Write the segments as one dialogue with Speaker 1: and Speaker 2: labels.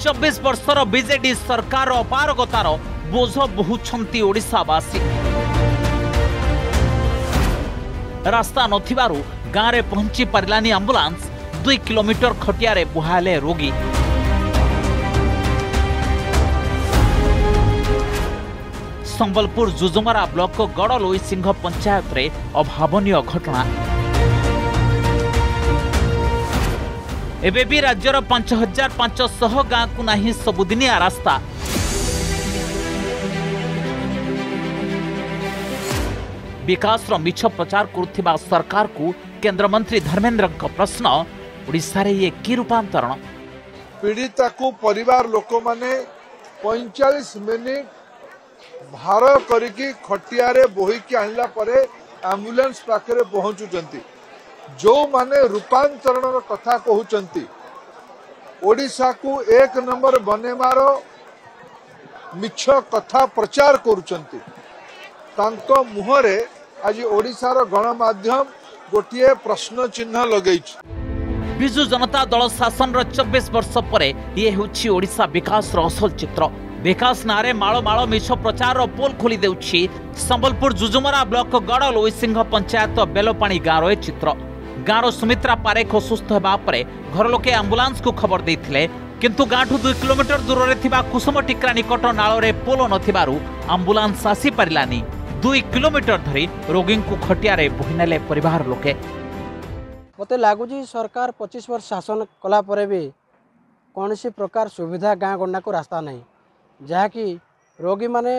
Speaker 1: 24 वर्षर BJD सरकार अपारगतार बोझ बोहुछंती ओडिशावासी। रास्ता नथिबारु गाँव में पहुंची पारिलानी आंबुलांस 2 किलोमीटर खटियारे बुहाले रोगी। संबलपुर जुजुमरा ब्लॉक गड़लोई सिंह पंचायत रे अभावनीय घटना। एबे भी राज्यर 5500 गाँव को नहीं सबुदिनिया रास्ता। विकास मिछ प्रचार करुथिबा सरकार को केंद्र मंत्री धर्मेंद्र का प्रश्न, ओडिशा रे ये की रूपांतरण?
Speaker 2: पीड़िता को परिवार लोक माने 45 मिनिट भार करिकी खटियारे बोहिकी आनिला परे एम्बुलेंस पाखरे पहुंचुचंती। जो माने रूपांतरण कथा कहउचंती, ओडिशा को 1 नंबर बनेमार मिछ कथा प्रचार करुचंती, तांको मुहरे आज ओडिशार गणमाध्यम गोटे प्रश्न चिन्ह लगेई।
Speaker 1: बिजु जनता दल शासन 24 वर्ष परे ये होछि ओडिशा विकास असल चित्र। विकास नारे माଳ माଳ मिछ प्रचार पोल खोली देउछि संबलपुर जुजुमरा ब्लॉक गड़लोई सिंह पंचायत बेलपाणी गाँव ए चित्र। गाँव सुमित्रा पारेख सुस्थ होगा पर घर लोके आंबुलांस को खबर देथिले, किंतु गाँठू 2 किलोमीटर दूर रे थिबा कुसुम टिक्रा निकट नाल रे पोल नथिबारु आंबुलांस आसी पारिलानी। 2 किलोमीटर धरी रोगी को खटियारे बोहिनेले परिवार लोके।
Speaker 3: मते लागुजी सरकार 25 वर्ष शासन कला परे भी कौन सी प्रकार सुविधा गाँ गंडा को रास्ता नहीं, जहाँकि रोगी माने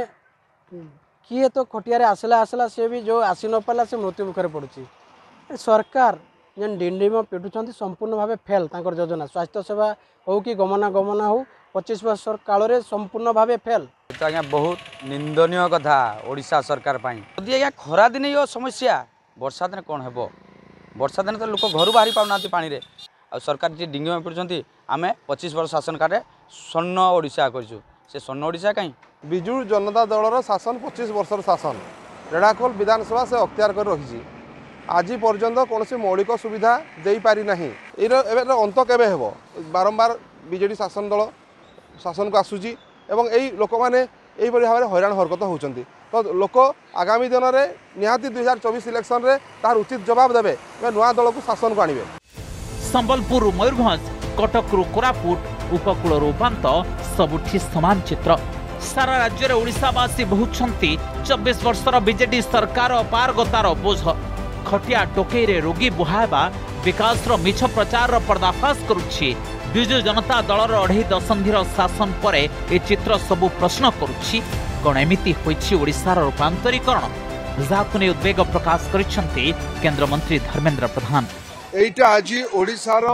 Speaker 3: किए तो खटियारे आसला आसला से भी जो आसी न पाला से मृत्यु मुखर पड़ुची। सरकार जेन डिंडिम पिटुचंती संपूर्ण भाव फेल तांकर योजना स्वास्थ्य सेवा हो कि गमनागमन हो 25 वर्ष काल रे संपूर्ण भाव फेल।
Speaker 4: आज्ञा बहुत निंदनीय कथा ओडिशा सरकार पाई। यदि आज्ञा खरा दिन यो समस्या, वर्षा दिन कौन हेबो? वर्षा दिन तो लोक घर बाहरी पाउना पानी रे। आ सरकार जे डिंगी में पिटुचंती आमे 25 वर्ष शासन काटे स्वर्ण ओडिशा करछु, से स्वर्ण ओडिशा कहीं?
Speaker 5: बिजु जनता दलर शासन 25 वर्षर शासन रेढ़ाखोल विधानसभा से अख्तियार कर रही। आज पर्यंत कौन सी मौलिक सुविधा दे पारि नाही। अंत केबे हेबो? बारंबार बीजेडी शासन दल शासन को आसुची एवं एई लोक माने एई बड़ी भाव हैरान हरकत होउचंती। तो लोक आगामी दिन में निहाती 2024 इलेक्शन रे तार उचित जवाब देबे, नुआ दल को शासन को आनिबे।
Speaker 1: संबलपुर मयूरभंज कटक कोरापुट उपकूल रूपांत सबुठी समान चित्र। सारा राज्य में ओडिशावासी बहुछंती 24 वर्षर बीजेडी सरकार अपारगतार बोझ। खटिया टोकई रे रोगी बुहावा विकास मिछ प्रचार पर्दाफाश करुछि। बिजु जनता दलर 2.5 दशंधिर शासन पर ए चित्र सबु प्रश्न करुछि, कौन एमिति होइछि ओडिशार रूपांतरीकरण? जाहाकु नै उद्वेग प्रकाश करिसेंती केंद्र मंत्री धर्मेंद्र प्रधान।
Speaker 2: एटा आज ओडिशार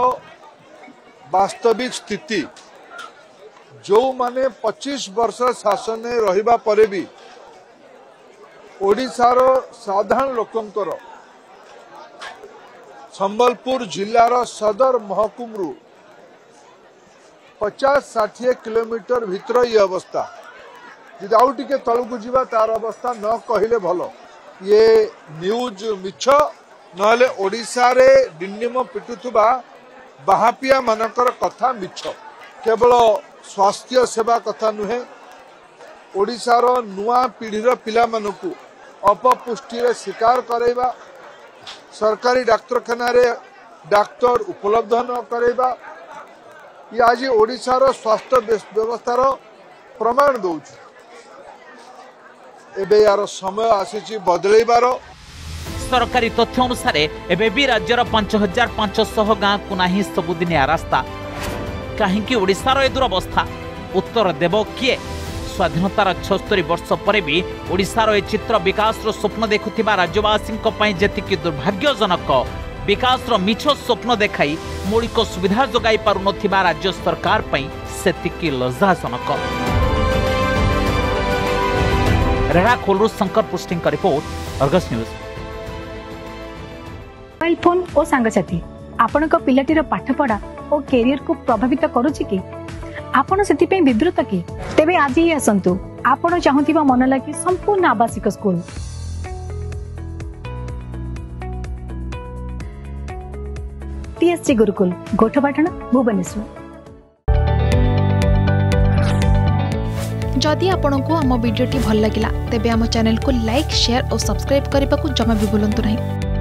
Speaker 2: वास्तविक स्थिति। जो माने 25 वर्ष शासन रहिबा परे भी ओडिशार साधारण लोकंकर संबलपुर जिलार सदर महकुमरू 50-60 किलोमीटर भितर ये अवस्था। यदि आउ टिके तलकू जीवा तार अवस्था न कहले भलो। ये न्यूज मिछ नहले ओडिशा रे डिंडिम पिटुथुबा बाहापिया मानकर कथा मिछ। केवल स्वास्थ्य सेवा कथा नुहे, ओडिशार नुआ पीढ़ीर पिला मानकु अपपुष्टि रे शिकार करैबा, सरकारी डाक्तरखाना रे डाक्तर उपलब्ध न करैबा, ये आज ओडिशार स्वास्थ्य व्यवस्थार प्रमाण दौछ। एबे यार समय आसीछि बदलैबार।
Speaker 1: सरकारी तथ्य अनुसार एबे भी राज्यर 5500 गाँव को नहीं सबुदिनिया रास्ता। कहीं ओडिशार ए दुरवस्था उत्तर देव किए? स्वाधीनतार 76 वर्ष पर भी ओडिशार ए चित्र विकास स्वप्न देखुथिबा राज्यवासी जेतिकी दुर्भाग्यजनक, विकास मिछ स्वप्न देखाई मौलिक सुविधा जोगाई पारुनथिबा राज्य सरकार सेतिकी लज्जाजनक। रेढ़ाखोलरू शंकर पुष्टिंग का report, Argus news.
Speaker 6: Mobile phone और सांगसाथी आपण पिलाटीर पाठपढ़ा और कैरियर को प्रभावित करुछि कि आपण सेति विवृत कि तेबे आज ही आसंतु आपण चाहुथिबा मन लागी संपूर्ण आवासिक स्कूल टीएससी गुरुकुल गोठपाटण भुवनेश्वर।
Speaker 7: जदि आपंक आम भिडी भल लगा तेब आम चैनल को लाइक शेयर और सब्सक्राइब करने को जमा भी भूलु नहीं।